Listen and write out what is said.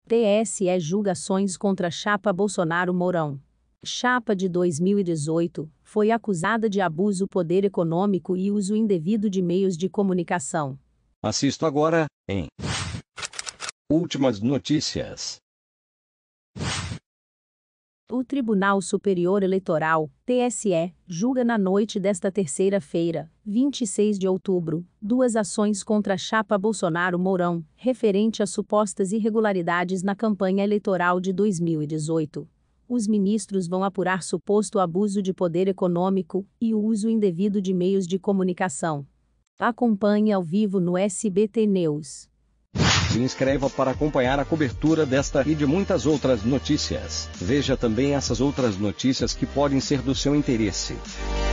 TSE julga ações contra chapa Bolsonaro-Mourão. Chapa de 2018 foi acusada de abuso poder econômico e uso indevido de meios de comunicação. Assisto agora, em Últimas Notícias. O Tribunal Superior Eleitoral, TSE, julga na noite desta terceira-feira, 26 de outubro, duas ações contra a chapa Bolsonaro-Mourão, referente a supostas irregularidades na campanha eleitoral de 2018. Os ministros vão apurar suposto abuso de poder econômico e o uso indevido de meios de comunicação. Acompanhe ao vivo no SBT News. Se inscreva para acompanhar a cobertura desta e de muitas outras notícias. Veja também essas outras notícias que podem ser do seu interesse.